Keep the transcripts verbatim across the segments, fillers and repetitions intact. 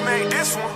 made this one.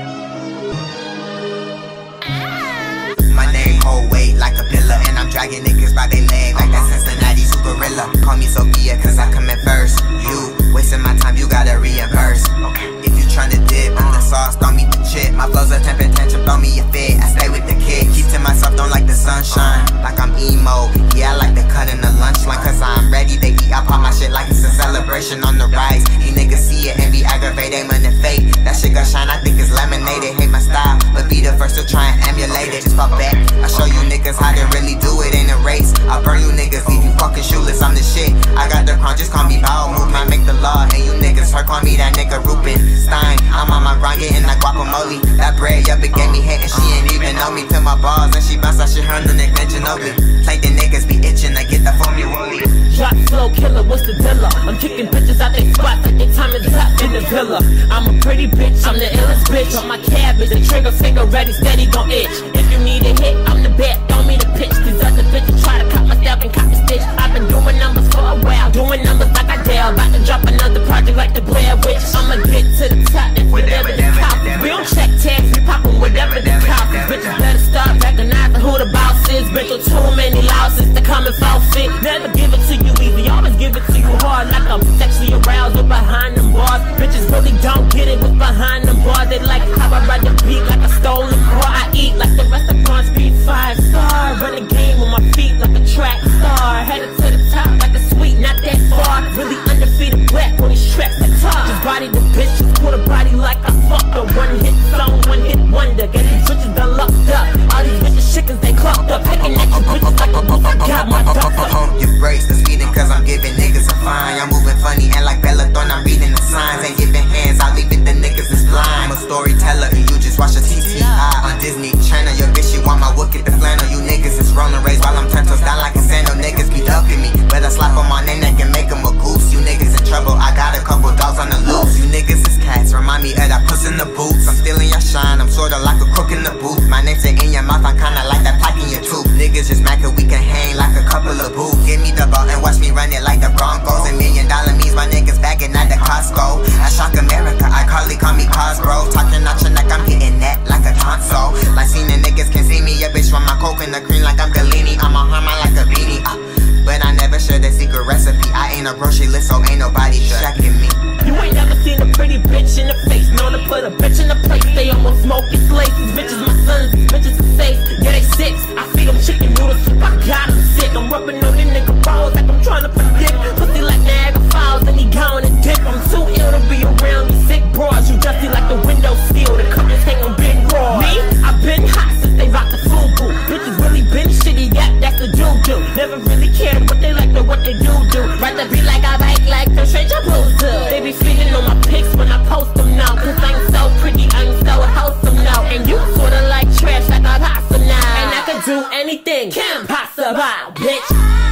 My name hold weight like a pillar, and I'm dragging niggas by they leg like that Cincinnati super gorilla. Call me Sophia cause I come in first. You wasting my time, you gotta reimburse. If you tryna dip in the sauce, throw me the chip. My flow's a temper tantrum, throw me a fit. I stay with the kid, keep to myself, don't like the sunshine. Like I'm emo, yeah I like to cut in the lunch line. Cause I'm ready to eat, I pop my shit like it's a celebration on the rise. These niggas see it and be aggravated, man and fake. That shit gon' shine, I think it's lemonade. Hate my style, but be the first to try and emulate it. Just fall back, I show you niggas how to really do it in a race. I burn you niggas, leave you fucking shoeless, I'm the shit. I got the crown, just call me Bow Movement, make the law. And you niggas hurt, call me that nigga Rubenstein. I'm on my grind, getting that guacamole. That bread, yup, it gave me hate and she ain't even know me. Till my balls and she bounce, I shit her on the neck, mention Ginobili. Like the niggas be itching, I get the formula. Drop slow killer, what's the dealer? I'm kicking bitches out they spots like they time is up in the villa. I'm a pretty bitch, I'm the illest bitch. On my cabbage, the trigger finger ready, steady gon' itch. If you need a hit, I'm the bet, don't me the pitch. These other bitches try to cut my step and cut the stitch. I've been doing numbers for a while, doing numbers like I dare. About to drop another project like the Blair Witch. I'ma get to the top and whatever the top. We don't check tags, we poppin' whatever the top. Bitches better start recognizing who the boss is. Been through too many losses to come and fall fit. Never give it to you easy, always give it to you hard. Like I'm sexually aroused with behind them bars. Bitches really don't get it what's behind them bars. They like how I ride the beat like a stolen car. I eat like the restaurant speed five star. Run the game with my feet like a track star. Headed to the top like a sweet, not that far. Really undefeated black when these tracks are top. Just body the bitch, just put a body like I fucked her. One hit song, one hit wonder. Get these bitches done locked up. All these bitches chickens they clocked up. Picking at you bitches like a wolf. I got my duck up. Pump your brakes, the speeding cause I'm giving niggas a fine. I'm moving funny and like Bellathorn, I'm reading the signs. Ain't giving hands, I leave it, the niggas is blind. I'm a storyteller and you just watch a T T I on Disney Channel. Your bitch, she want my wook at the flannel. You niggas is rolling raised while I'm turned toes down like a sandal. Niggas be ducking me, better slap them on their neck and make them a goose. You niggas in trouble, I got a couple dogs on the loose. You niggas is cats, remind me of that puss in the boots. I'm stealing your shine, I'm sorta like a crook in the booth. My name's in your mouth, I'm kinda like that plaque in your tooth. Niggas just mad cause we can hang like a couple of boots. Give me the ball and watch me run it like the Broncos. A million dollar means my niggas bagging at the Costco. I shock America, I call it, call me Cosbro. Talking out your neck, I'm hitting that like a tonsil. Like seen the niggas can see me, a bitch from my coke and the cream like I'm Galini. I'm a harm, I like a beanie. Uh, but I never share the secret recipe. I ain't a grocery list, so ain't nobody tracking me. You ain't never seen a pretty bitch in the face. Known to put a bitch in a place. They almost smoking slates. These bitches my sons, these bitches are safe. Yeah, they six. I feed them chicken noodle soup. I got them sick. I'm rubbing on these nigga balls like I'm trying to predict. Pussy like Niagara Falls and he gone and dip. I'm too ill to be around these sick broads. You dusty like the window seal. The curtains hang on big raw. Me? I've been hot since they rocked the FUBU. Bitches really been shitty. Yeah, that's the doo-doo. Never really cared what they like or what they do do. Ride the beat like I bike like the stranger blues do. They be feeding on my pics when I post them now. Cause I'm so pretty, I'm so wholesome now. And you sorta like trash like a pasta now. And I can do anything, Kim Possible, bitch.